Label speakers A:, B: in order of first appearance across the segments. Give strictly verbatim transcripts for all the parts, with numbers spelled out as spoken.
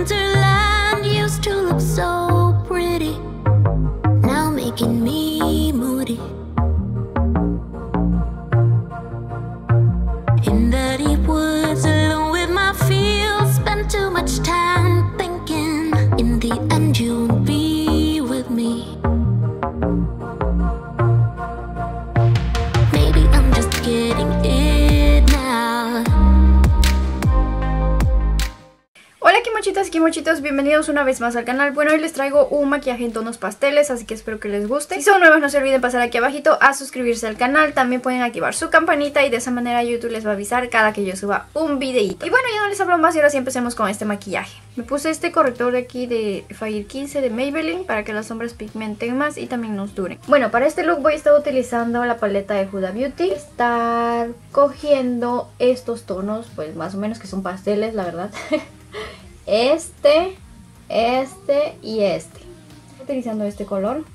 A: Winterland used to look so pretty, now making me moody. In the deep woods, alone with my feels, spent too much time thinking. In the end, you'll be with me. Maybe I'm just getting it now.
B: Hola kimochitas y kimochitos, bienvenidos una vez más al canal. Bueno, hoy les traigo un maquillaje en tonos pasteles, así que espero que les guste. Si son nuevos, no se olviden pasar aquí abajito a suscribirse al canal. También pueden activar su campanita y de esa manera YouTube les va a avisar cada que yo suba un videito. Y bueno, ya no les hablo más y ahora sí empecemos con este maquillaje. Me puse este corrector de aquí de Fire quince de Maybelline para que las sombras pigmenten más y también nos duren. Bueno, para este look voy a estar utilizando la paleta de Huda Beauty. Estar cogiendo estos tonos, pues más o menos que son pasteles, la verdad. Este, este y este. Utilizando este color.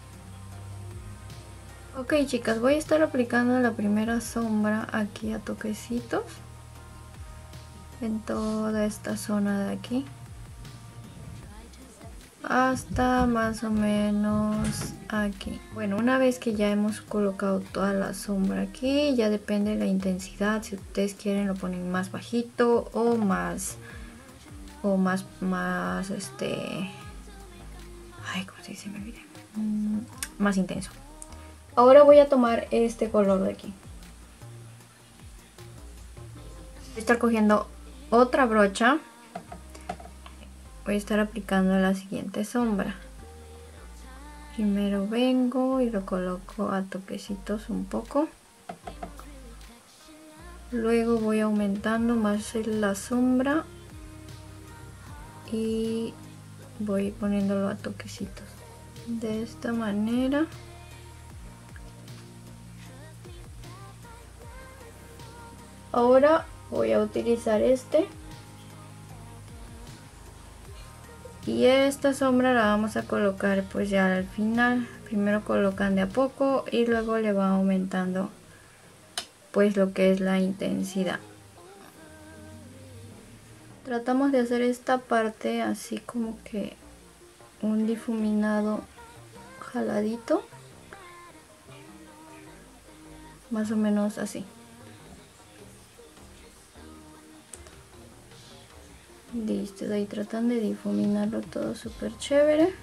B: Ok, chicas, voy a estar aplicando la primera sombra aquí a toquecitos en toda esta zona de aquí, hasta más o menos aquí. Bueno, una vez que ya hemos colocado toda la sombra aquí, ya depende de la intensidad. Si ustedes quieren lo ponen más bajito o más o más, más, este, ay, ¿cómo se dice? Me olvidé. Mm, más intenso. Ahora voy a tomar este color de aquí. Voy a estar cogiendo otra brocha. Voy a estar aplicando la siguiente sombra. Primero vengo y lo coloco a toquecitos un poco. Luego voy aumentando más la sombra. Y voy poniéndolo a toquecitos de esta manera. Ahora voy a utilizar este y esta sombra la vamos a colocar pues ya al final. Primero colocan de a poco y luego le va aumentando pues lo que es la intensidad. Tratamos de hacer esta parte así como que un difuminado jaladito, más o menos así. Listo, ahí tratan de difuminarlo todo súper chévere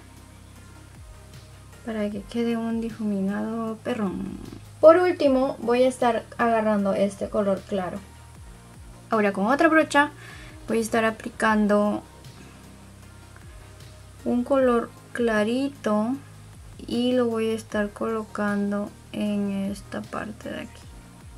B: para que quede un difuminado perrón. Por último voy a estar agarrando este color claro. Ahora con otra brocha voy a estar aplicando un color clarito y lo voy a estar colocando en esta parte de aquí.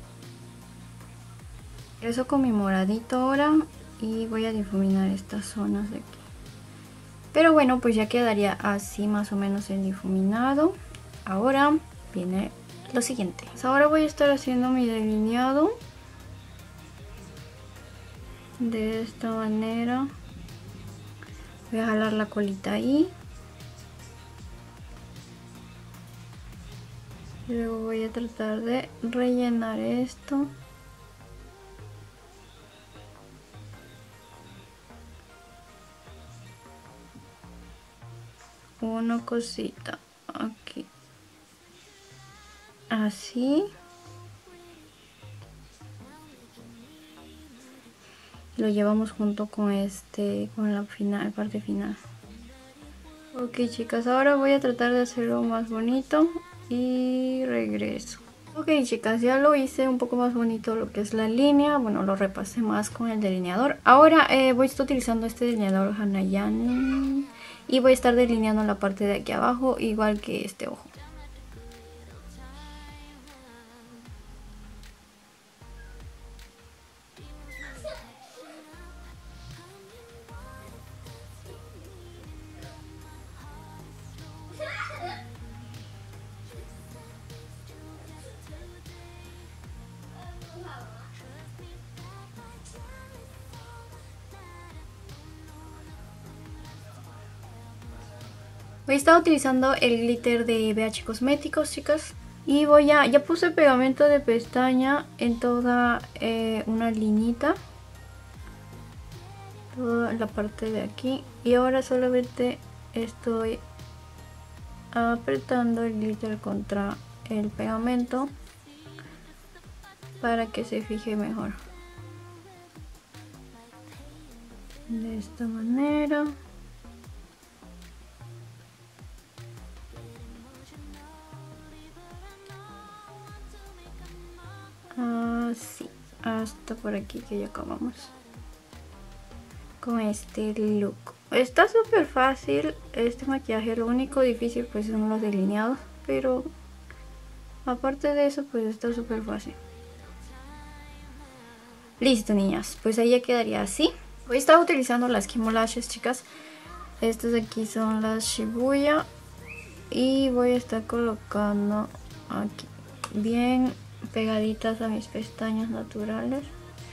B: Eso con mi moradito ahora y voy a difuminar estas zonas de aquí. Pero bueno, pues ya quedaría así más o menos el difuminado. Ahora viene lo siguiente. Ahora voy a estar haciendo mi delineado. De esta manera voy a jalar la colita ahí, y luego voy a tratar de rellenar esto. Una cosita aquí, así. Lo llevamos junto con este, con la final, parte final. Ok, chicas, ahora voy a tratar de hacerlo más bonito y regreso. Ok, chicas, ya lo hice un poco más bonito lo que es la línea. Bueno, lo repasé más con el delineador. Ahora eh, voy a estar utilizando este delineador Hanayan y voy a estar delineando la parte de aquí abajo, igual que este ojo. Voy a estar utilizando el glitter de B H Cosméticos, chicas. Y voy a, ya puse pegamento de pestaña en toda eh, una linita toda la parte de aquí. Y ahora solamente estoy apretando el glitter contra el pegamento para que se fije mejor. De esta manera. Así, hasta por aquí que ya acabamos con este look. Está súper fácil este maquillaje, lo único difícil pues son los delineados, pero aparte de eso pues está súper fácil. Listo, niñas, pues ahí ya quedaría así. Voy a estar utilizando las Kimo Lashes, chicas. Estas de aquí son las Shibuya y voy a estar colocando aquí bien pegaditas a mis pestañas naturales.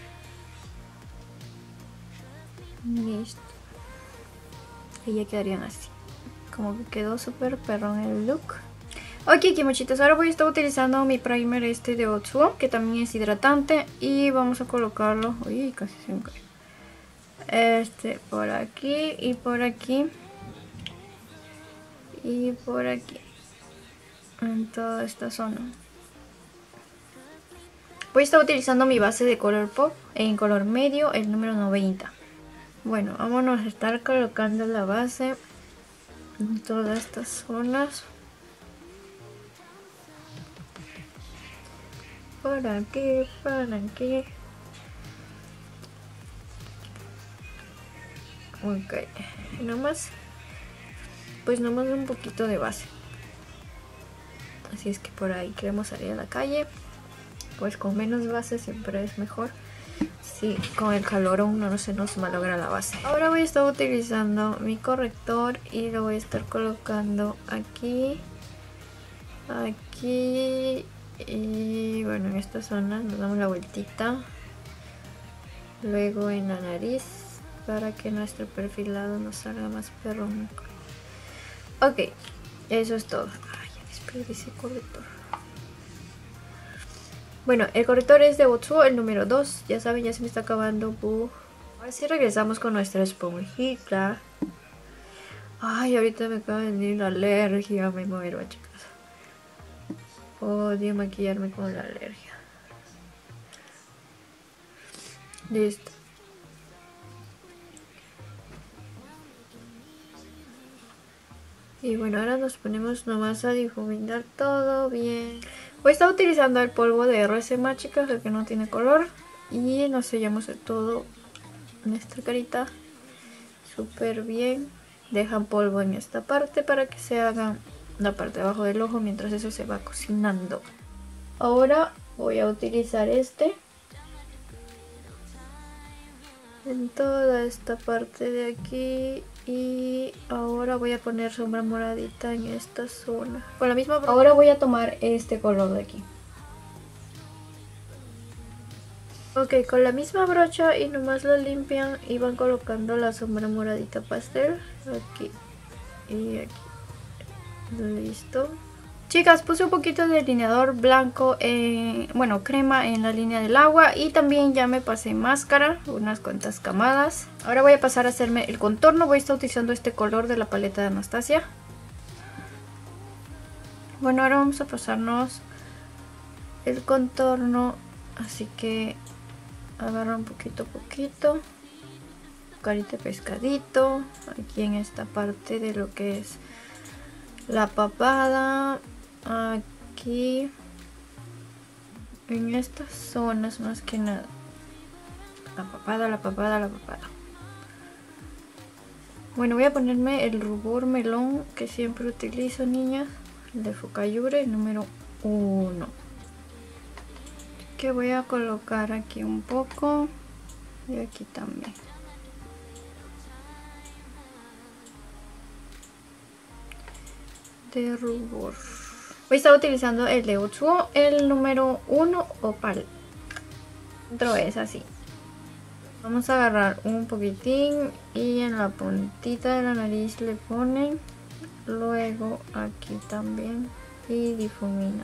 B: Listo. Y ya quedarían así. Como que quedó súper perrón el look. Ok, kimochitos, ahora voy a estar utilizando mi primer este de Otsuo, que también es hidratante. Y vamos a colocarlo. Uy, casi se me cae. Este por aquí y por aquí. Y por aquí. En toda esta zona. Voy a estar utilizando mi base de color pop en color medio, el número noventa. Bueno, vámonos a estar colocando la base en todas estas zonas. Por aquí, por aquí. Ok, nomás, pues nomás un poquito de base. Así es que por ahí queremos salir a la calle. Pues con menos base siempre es mejor. Sí, con el calor aún no se nos malogra la base. Ahora voy a estar utilizando mi corrector y lo voy a estar colocando aquí, aquí y bueno, en esta zona nos damos la vueltita. Luego en la nariz para que nuestro perfilado nos salga más perrón. Ok, eso es todo. Ay, ya desperdicié el corrector. Bueno, el corrector es de Otsuo, el número dos. Ya saben, ya se me está acabando. Uf. Ahora sí regresamos con nuestra esponjita. Ay, ahorita me acaba de venir la alergia. Me muero, chicas. Odio maquillarme con la alergia. Listo. Y bueno, ahora nos ponemos nomás a difuminar todo bien. Voy a estar utilizando el polvo de R C M A, chicas, el que no tiene color. Y nos sellamos de todo nuestra carita súper bien. Dejan polvo en esta parte para que se haga la parte de abajo del ojo mientras eso se va cocinando. Ahora voy a utilizar este en toda esta parte de aquí. Y ahora voy a poner sombra moradita en esta zona. Con la misma brocha. Ahora voy a tomar este color de aquí. Ok, con la misma brocha y nomás la limpian y van colocando la sombra moradita pastel. Aquí y aquí. Listo. Chicas, puse un poquito de delineador blanco, en, bueno, crema en la línea del agua. Y también ya me pasé máscara, unas cuantas camadas. Ahora voy a pasar a hacerme el contorno. Voy a estar utilizando este color de la paleta de Anastasia. Bueno, ahora vamos a pasarnos el contorno. Así que agarra un poquito a poquito. Carita de pescadito. Aquí en esta parte de lo que es la papada. Aquí en estas zonas más que nada. La papada, la papada, la papada. Bueno, voy a ponerme el rubor melón que siempre utilizo, niñas. El de Fukayure, el número uno. Que voy a colocar aquí un poco. Y aquí también. De rubor. Voy a estar utilizando el de Otsuo, el número uno opal. Dentro es así. Vamos a agarrar un poquitín y en la puntita de la nariz le ponen. Luego aquí también y difumina.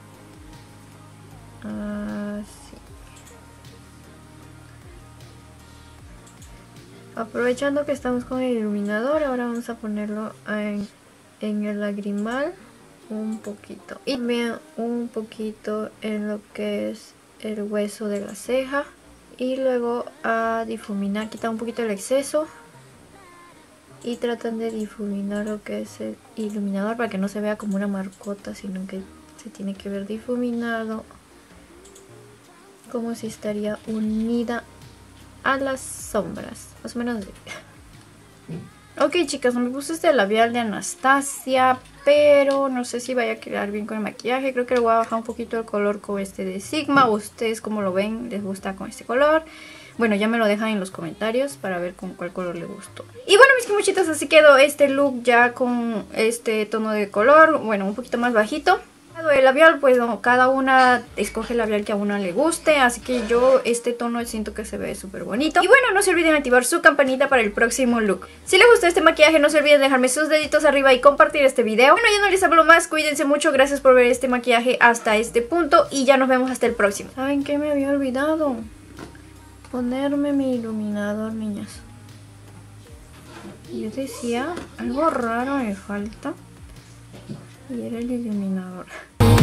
B: Así. Aprovechando que estamos con el iluminador, ahora vamos a ponerlo en, en el lagrimal un poquito. Y también un poquito en lo que es el hueso de la ceja. Y luego a difuminar, quitar un poquito el exceso. Y tratan de difuminar lo que es el iluminador para que no se vea como una marcota, sino que se tiene que ver difuminado. Como si estaría unida a las sombras, más o menos. Ok, chicas, me puse este labial de Anastasia, pero no sé si vaya a quedar bien con el maquillaje. Creo que le voy a bajar un poquito el color con este de Sigma. ¿Ustedes cómo lo ven? ¿Les gusta con este color? Bueno, ya me lo dejan en los comentarios para ver con cuál color les gustó. Y bueno, mis muchitas, así quedó este look ya con este tono de color, bueno, un poquito más bajito. El labial, pues no, cada una escoge el labial que a una le guste, así que yo este tono siento que se ve súper bonito. Y bueno, no se olviden activar su campanita para el próximo look. Si les gustó este maquillaje, no se olviden dejarme sus deditos arriba y compartir este video. Bueno, yo no les hablo más, cuídense mucho, gracias por ver este maquillaje hasta este punto y ya nos vemos hasta el próximo. ¿Saben qué me había olvidado? Ponerme mi iluminador, niñas. Yo decía, algo raro me falta y era el iluminador.